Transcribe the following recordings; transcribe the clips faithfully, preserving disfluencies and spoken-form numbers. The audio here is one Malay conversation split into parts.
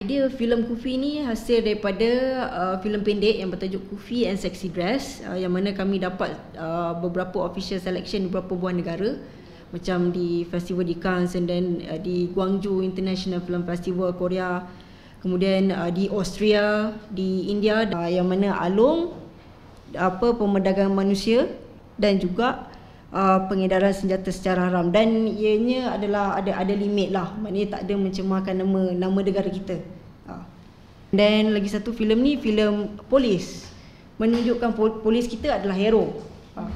Idea filem Kufi ni hasil daripada uh, filem pendek yang bertajuk Kufi and Sexy Dress, uh, yang mana kami dapat uh, beberapa official selection di beberapa buah negara, macam di festival di Cannes and then uh, di Gwangju International Film Festival Korea, kemudian uh, di Austria, di India, uh, yang mana Alung apa pemerdagangan manusia dan juga uh, pengedaran senjata secara haram, dan ianya adalah ada ada limit lah, maknanya tak ada mencemarkan nama nama negara kita. Uh. Dan lagi satu filem ni filem polis, menunjukkan polis kita adalah hero. Uh.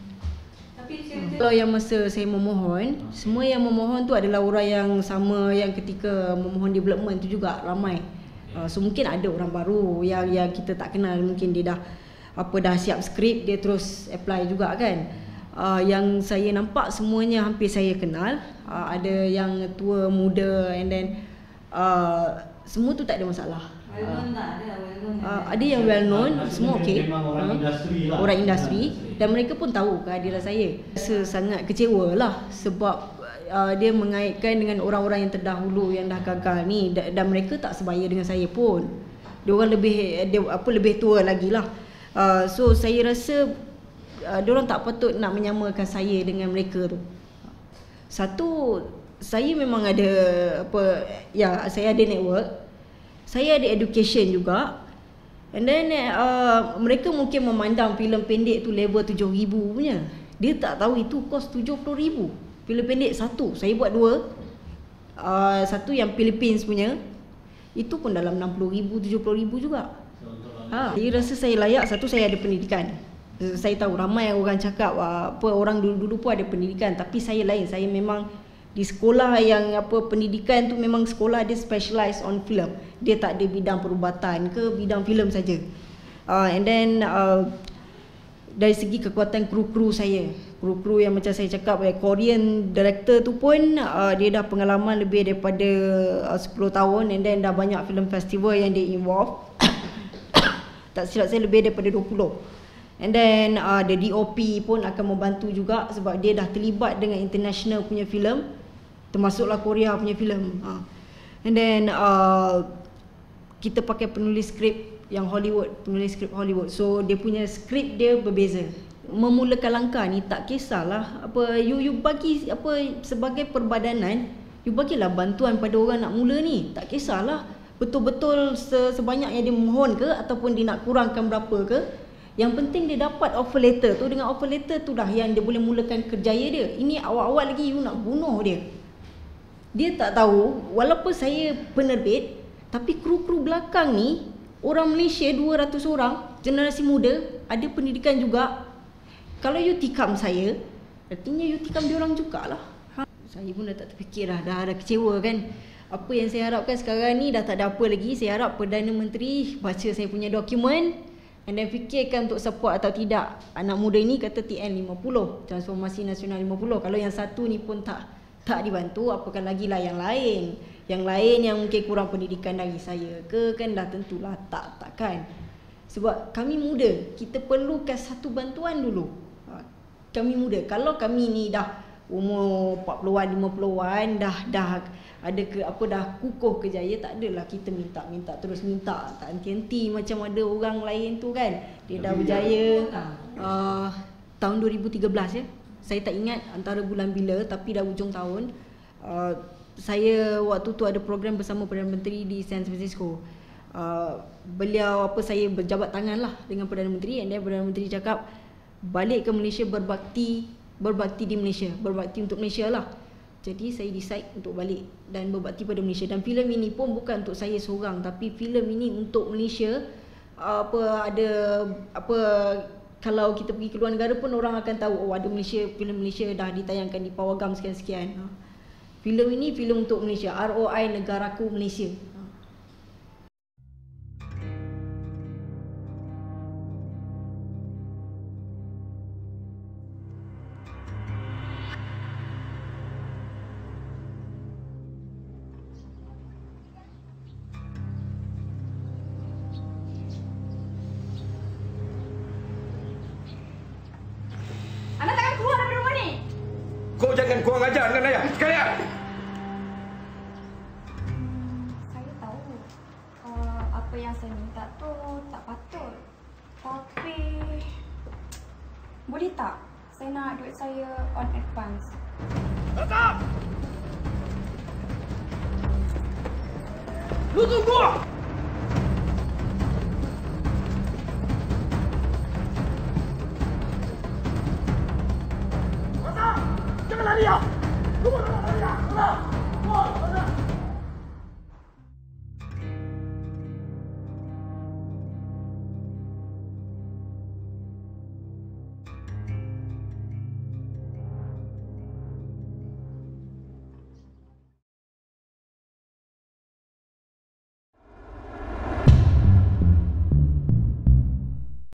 Kalau yang masa saya memohon, semua yang memohon tu adalah orang yang sama yang ketika memohon development tu juga ramai. Uh, so mungkin ada orang baru yang yang kita tak kenal, mungkin dia dah apa dah siap skrip, dia terus apply juga kan. Uh, yang saya nampak semuanya hampir saya kenal. Uh, ada yang tua, muda, and then uh, semua tu tak ada masalah. Well known tak ada, well known. Uh, ada yang well known, semua okey. Orang industri lah. Orang industri, dan mereka pun tahu kehadiran saya. Saya sangat kecewa lah sebab uh, dia mengaitkan dengan orang-orang yang terdahulu yang dah gagal ni, dan, dan mereka tak sebaya dengan saya pun. Dia orang lebih dia apa lebih tua lagi lah. Uh, so saya rasa uh, dia orang tak patut nak menyamakan saya dengan mereka tu. Satu, saya memang ada apa ya, saya ada network, saya ada education juga. And then uh, mereka mungkin memandang filem pendek tu level tujuh ribu punya. Dia tak tahu itu kos tujuh puluh ribu. Filem pendek satu, saya buat dua. Uh, satu yang Philippines punya, itu pun dalam enam puluh ribu, tujuh puluh ribu juga. Ha, saya rasa saya layak. Satu, saya ada pendidikan. Saya tahu ramai orang cakap apa orang dulu-dulu pun ada pendidikan, tapi saya lain. Saya memang di sekolah yang apa pendidikan tu memang sekolah dia specialize on film. Dia tak ada bidang perubatan ke bidang filem saja. Uh, and then uh, dari segi kekuatan kru-kru saya, kru-kru yang macam saya cakap, eh, Korean director tu pun uh, dia dah pengalaman lebih daripada uh, sepuluh tahun, and then dah banyak film festival yang dia involve. Tak silap saya lebih daripada dua puluh. And then uh, the D O P pun akan membantu juga sebab dia dah terlibat dengan international punya filem, termasuklah Korea punya filem. Uh. And then uh, kita pakai penulis skrip yang Hollywood, penulis skrip Hollywood. So dia punya skrip dia berbeza. Memulakan langkah ni tak kisahlah apa you you bagi apa sebagai perbadanan, you bagilah bantuan pada orang nak mula ni. Tak kisahlah betul-betul sebanyak yang dia mohon ke ataupun dia nak kurangkan berapa ke. Yang penting dia dapat offer letter tu. Dengan offer letter tu dah yang dia boleh mulakan kerjaya dia. Ini awal-awal lagi you nak bunuh dia. Dia tak tahu walaupun saya penerbit, tapi kru-kru belakang ni orang Malaysia dua ratus orang, generasi muda, ada pendidikan juga. Kalau you tikam saya, artinya you tikam dia orang jugalah. Ha? Saya pun dah tak terfikir dah, dah ada kecewa kan. Apa yang saya harapkan sekarang ni dah tak ada apa lagi. Saya harap Perdana Menteri baca saya punya dokumen and then fikirkan untuk support atau tidak. Anak muda ni kata T N lima puluh, Transformasi Nasional lima puluh. Kalau yang satu ni pun tak tak dibantu, apakan lagi lah yang lain. Yang lain yang mungkin kurang pendidikan dari saya ke, kan dah tentulah tak takkan. Sebab kami muda, kita perlukan satu bantuan dulu. Kami muda. Kalau kami ni dah umur empat puluhan, lima puluhan, dah dah ada ke apa dah kukuh kejaya, tak adalah kita minta-minta terus minta, tak henti-henti macam ada orang lain tu kan. Dia dah berjaya uh, tahun dua ribu tiga belas ya. Saya tak ingat antara bulan bila, tapi dah hujung tahun. Uh, saya waktu tu ada program bersama Perdana Menteri di San Francisco. Uh, beliau apa saya berjabat tangan lah dengan Perdana Menteri, and then Perdana Menteri cakap balik ke Malaysia berbakti, berbakti di Malaysia, berbakti untuk Malaysia lah. Jadi saya decide untuk balik dan berbakti pada Malaysia. Dan filem ini pun bukan untuk saya seorang, tapi filem ini untuk Malaysia. Apa ada apa kalau kita pergi ke luar negara pun orang akan tahu, oh ada Malaysia, filem Malaysia dah ditayangkan di Pawagam sekian-sekian. Filem ini filem untuk Malaysia, R O I Negaraku Malaysia. Kau jangan kurang ajar dengan ayah. Sekalian. Saya tahu apa yang saya minta tu tak patut. Tapi boleh tak saya nak duit saya on advance? Datang! Lu tunggu! Datang! Jangan lari ya! Lu jangan lari ya!